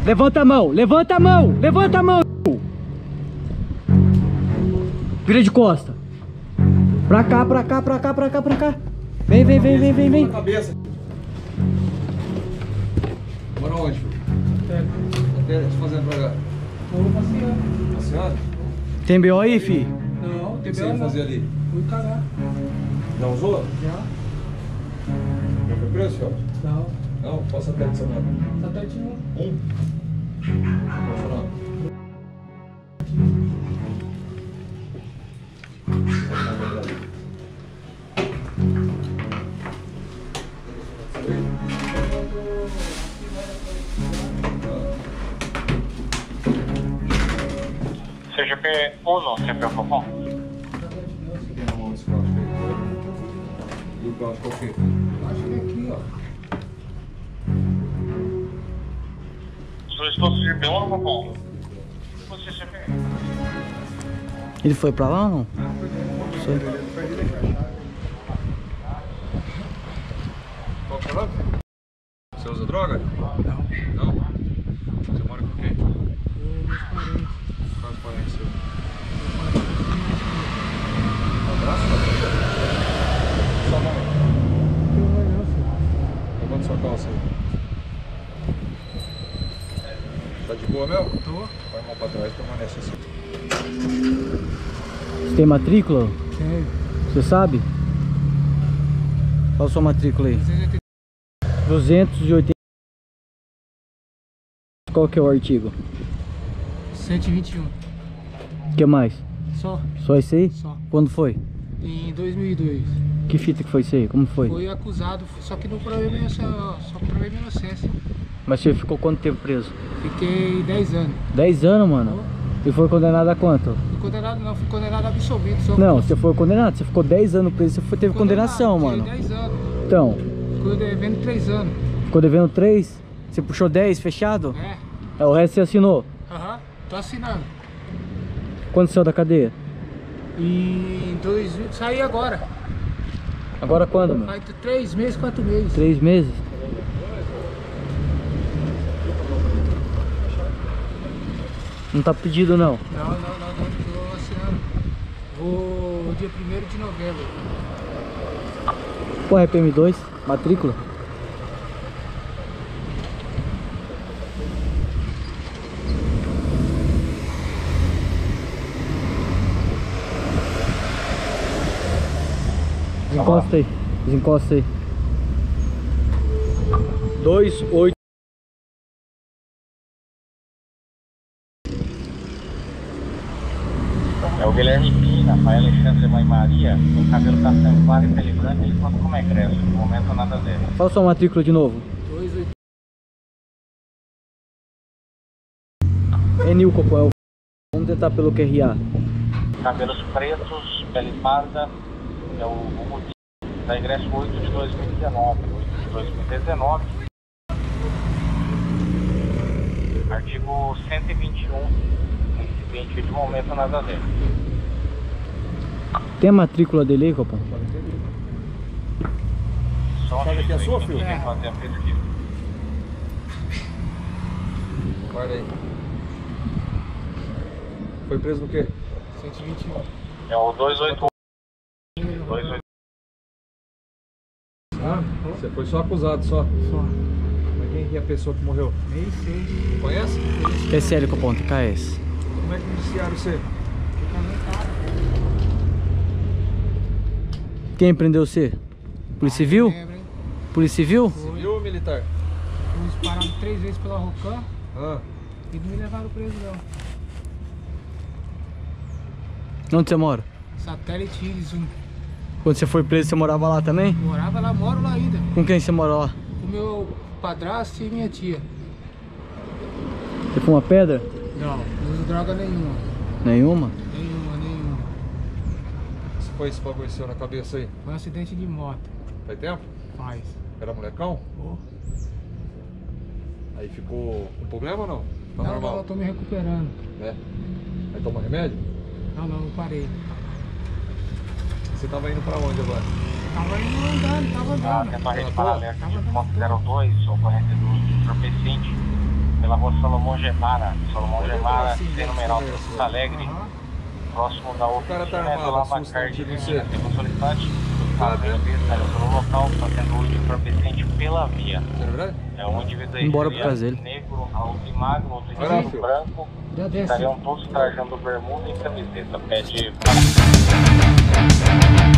Levanta a mão, levanta a mão, levanta a mão. Vira de costa. Pra cá, pra cá, pra cá, pra cá, pra cá. Vem, vem, vem, vem, vem, vem. Bora onde, filho? O que é fazendo pra cá? Vou passeando. Passeando? Tem BO aí, fi? Não, O que tem você ia fazer ali? Fui cagar. Já usou? Já? Já foi preso, senhor? Não. Não? Qual satélite do seu nome? Satélite 1. Qual é o seu nome? CGP 1, CGP Copom. Tem na mão esse código aí. E o código qual que é? Acho que é aqui, ó. Solicitou CGP 1 Copom. O CGP. Ele foi pra lá ou não? Sei. Qual que é o nome? Você usa droga? Não. Não? Você mora com quem? Meus parentes. Quais parentes seus? Um abraço? Sua mão. Não vai não, filho. Levanta sua calça aí. Tá de boa mesmo? Tô. Põe a mão pra trás e permanece assim. Você tem matrícula? Tenho. Você sabe? Qual a sua matrícula aí? 280. Qual que é o artigo? 121. O que mais? Só. Só isso aí? Só. Quando foi? Em 2002. Que fita que foi isso aí? Como foi? Fui acusado, só que não provei minha inocência. Mas você ficou quanto tempo preso? Fiquei 10 anos. 10 anos, mano? E foi condenado a quanto? Fui condenado não, fui condenado absolvido. Só Não, você foi condenado. Você ficou 10 anos preso, você teve condenação, mano. Fiquei 10 anos. Então, Ficou devendo 3 anos. ficou devendo 3? Você puxou 10 fechado? É. É, o resto você assinou. Aham. Tô assinando. Quando saiu da cadeia? E saí agora. Agora quando, meu? Faz 3 meses, 4 meses. 3 meses? Não tá pedido, não. Não, tô assinando. Vou dia 1º de novembro. Pô, RPM2, matrícula? Desencosta aí, desencosta aí. 28. É o Guilherme Pina, pai Alexandre, mãe Maria. O cabelo tá sendo claro e pele branca. Ele conta como é creche. No momento nada dele. Fala sua matrícula de novo. 28. Enil Copom. Vamos tentar pelo QRA. Cabelos pretos, pele parda. É o da ingresso 8 de 2019. 8 de 2019. Artigo 121. Incidente de momento nada dele. Tem a matrícula dele aí, Copom? Só Sabe que é sua, filho? Tem que fazer a pesquisa. Guarda aí. Foi preso no quê? 121. É o 281. 281. Ah, você foi só acusado, só. Só. Mas quem é a pessoa que morreu? Nem sei. Conhece? TSL Copom, TKS. Como é que iniciaram você? Fica no carro. Quem prendeu você? Polícia Civil? Lembra, hein? Polícia Civil? Civil ou militar? Fui disparado 3 vezes pela Rocan Ah, e não me levaram preso não. Onde você mora? Satélite Iris 1. Quando você foi preso, você morava lá também? Morava lá, moro lá ainda. Com quem você mora lá? Com meu padrasto e minha tia. Você fuma pedra? Não, não uso droga nenhuma. Nenhuma? Nenhuma. você foi esse bagulho seu na cabeça aí? Foi um acidente de moto. Faz tempo? Faz. Era molecão? Oh. Aí ficou com problema ou não? Tá Não, normal? eu tô me recuperando. É. Aí toma remédio? Não parei. Você tava indo pra onde agora? Tava indo andando. Atento à rede paralela de ponto 02, ocorrência do entorpecente, pela rua Salomão Gemara. Salomão Olha Gemara, assim, tem numeral Porto Alegre, Aham. próximo da O cara tá oficina armado, do assusta Labacar de um tiro em Minas. você. Tem um solicitante do carro da empresa, saiu pelo local, fazendo uso de entorpecente pela via. Isso é verdade? É um indivíduo aí Embora seria por causa dele. negro, alto e magro, outro Vai lá, indivíduo filho. branco. Já desce. Estariam todos trajando bermuda e camiseta. Pede